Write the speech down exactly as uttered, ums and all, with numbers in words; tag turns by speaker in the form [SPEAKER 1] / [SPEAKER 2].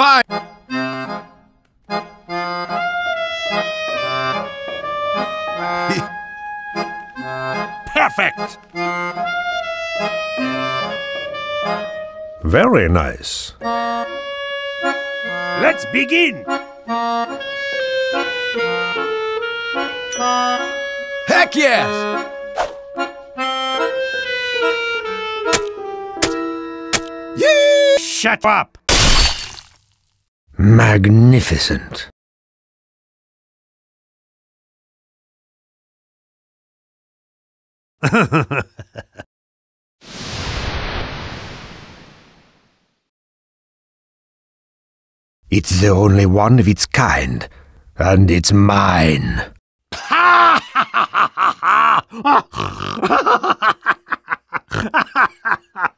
[SPEAKER 1] fine!
[SPEAKER 2] Perfect!
[SPEAKER 3] Very nice.
[SPEAKER 2] Let's begin!
[SPEAKER 1] Heck yes! Yee!
[SPEAKER 2] Shut up!
[SPEAKER 3] Magnificent. It's the only one of its kind, and it's mine.
[SPEAKER 2] Ha ha ha ha ha!